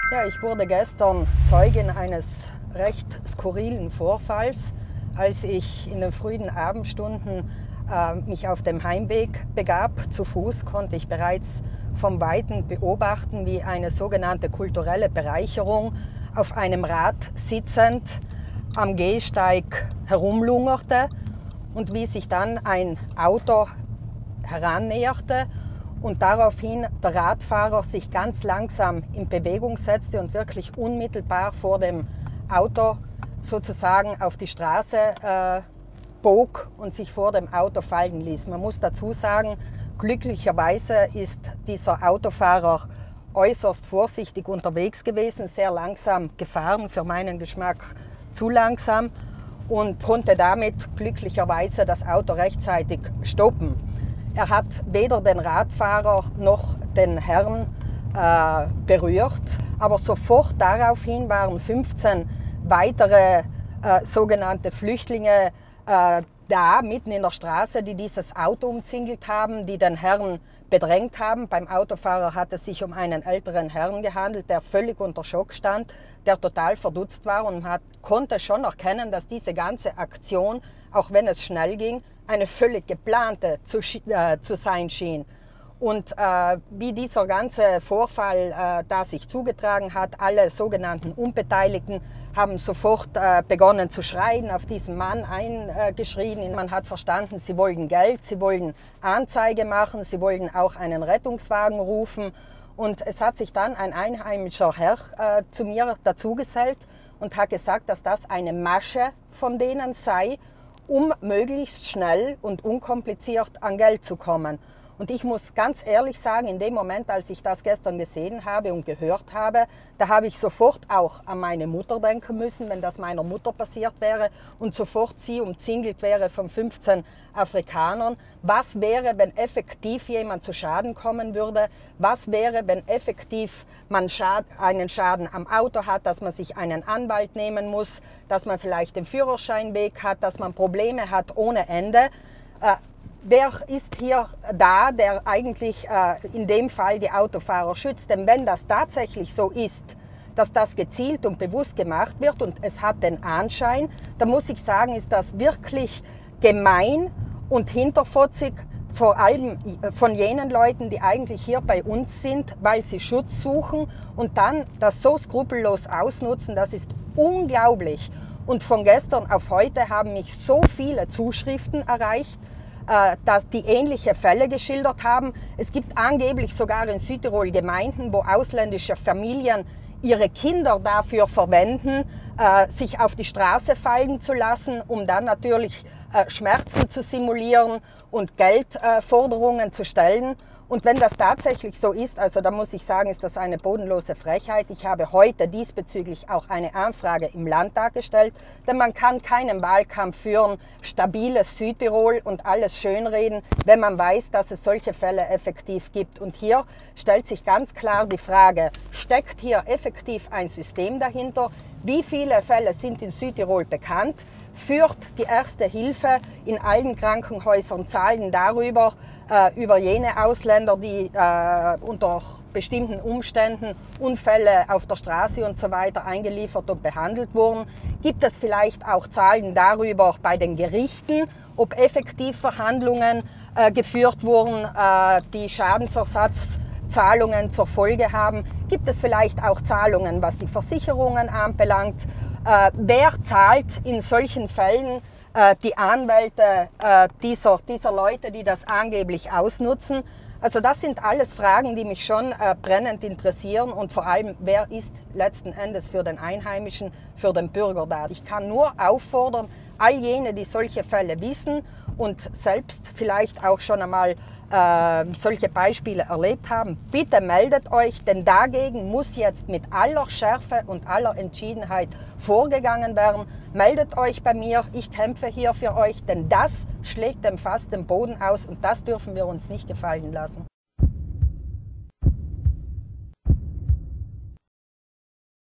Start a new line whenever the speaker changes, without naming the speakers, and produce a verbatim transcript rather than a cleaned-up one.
Ja, ich wurde gestern Zeugin eines recht skurrilen Vorfalls, als ich in den frühen Abendstunden äh, mich auf dem Heimweg begab. Zu Fuß konnte ich bereits vom Weiten beobachten, wie eine sogenannte kulturelle Bereicherung auf einem Rad sitzend am Gehsteig herumlungerte und wie sich dann ein Auto herannäherte und daraufhin der Radfahrer sich ganz langsam in Bewegung setzte und wirklich unmittelbar vor dem Auto sozusagen auf die Straße äh, bog und sich vor dem Auto fallen ließ. Man muss dazu sagen, glücklicherweise ist dieser Autofahrer äußerst vorsichtig unterwegs gewesen, sehr langsam gefahren, für meinen Geschmack zu langsam, und konnte damit glücklicherweise das Auto rechtzeitig stoppen. Er hat weder den Radfahrer noch den Herrn äh, berührt, aber sofort daraufhin waren fünfzehn weitere äh, sogenannte Flüchtlinge äh, da, mitten in der Straße, die dieses Auto umzingelt haben, die den Herrn bedrängt haben. Beim Autofahrer hat es sich um einen älteren Herrn gehandelt, der völlig unter Schock stand, der total verdutzt war, und man hat, konnte schon erkennen, dass diese ganze Aktion, auch wenn es schnell ging, eine völlig geplante zu, äh, zu sein schien. Und äh, wie dieser ganze Vorfall äh, da sich zugetragen hat, alle sogenannten Unbeteiligten haben sofort äh, begonnen zu schreien, auf diesen Mann eingeschrien. Man hat verstanden, sie wollten Geld, sie wollten Anzeige machen, sie wollten auch einen Rettungswagen rufen. Und es hat sich dann ein einheimischer Herr äh, zu mir dazugesellt und hat gesagt, dass das eine Masche von denen sei, um möglichst schnell und unkompliziert an Geld zu kommen. Und ich muss ganz ehrlich sagen, in dem Moment, als ich das gestern gesehen habe und gehört habe, da habe ich sofort auch an meine Mutter denken müssen, wenn das meiner Mutter passiert wäre und sofort sie umzingelt wäre von fünfzehn Afrikanern. Was wäre, wenn effektiv jemand zu Schaden kommen würde? Was wäre, wenn effektiv man Schad- einen Schaden am Auto hat, dass man sich einen Anwalt nehmen muss, dass man vielleicht den Führerschein weg hat, dass man Probleme hat ohne Ende? Äh, Wer ist hier da, der eigentlich äh, in dem Fall die Autofahrer schützt? Denn wenn das tatsächlich so ist, dass das gezielt und bewusst gemacht wird und es hat den Anschein, dann muss ich sagen, ist das wirklich gemein und hinterfotzig, vor allem von jenen Leuten, die eigentlich hier bei uns sind, weil sie Schutz suchen und dann das so skrupellos ausnutzen. Das ist unglaublich. Und von gestern auf heute haben mich so viele Zuschriften erreicht, dass die ähnliche Fälle geschildert haben. Es gibt angeblich sogar in Südtirol Gemeinden, wo ausländische Familien ihre Kinder dafür verwenden, sich auf die Straße fallen zu lassen, um dann natürlich Schmerzen zu simulieren und Geldforderungen zu stellen. Und wenn das tatsächlich so ist, also da muss ich sagen, ist das eine bodenlose Frechheit. Ich habe heute diesbezüglich auch eine Anfrage im Landtag gestellt, denn man kann keinen Wahlkampf führen, stabiles Südtirol und alles schönreden, wenn man weiß, dass es solche Fälle effektiv gibt. Und hier stellt sich ganz klar die Frage, steckt hier effektiv ein System dahinter? Wie viele Fälle sind in Südtirol bekannt? Führt die Erste Hilfe in allen Krankenhäusern Zahlen darüber, äh, über jene Ausländer, die äh, unter bestimmten Umständen Unfälle auf der Straße und so weiter eingeliefert und behandelt wurden? Gibt es vielleicht auch Zahlen darüber bei den Gerichten, ob effektiv Verhandlungen äh, geführt wurden, äh, die Schadensersatzzahlungen zur Folge haben? Gibt es vielleicht auch Zahlungen, was die Versicherungen anbelangt? Äh, wer zahlt in solchen Fällen äh, die Anwälte äh, dieser, dieser Leute, die das angeblich ausnutzen? Also das sind alles Fragen, die mich schon äh, brennend interessieren, und vor allem, wer ist letzten Endes für den Einheimischen, für den Bürger da? Ich kann nur auffordern, all jene, die solche Fälle wissen und selbst vielleicht auch schon einmal äh, solche Beispiele erlebt haben, bitte meldet euch, denn dagegen muss jetzt mit aller Schärfe und aller Entschiedenheit vorgegangen werden. Meldet euch bei mir, ich kämpfe hier für euch, denn das schlägt dem Fass den Boden aus und das dürfen wir uns nicht gefallen lassen.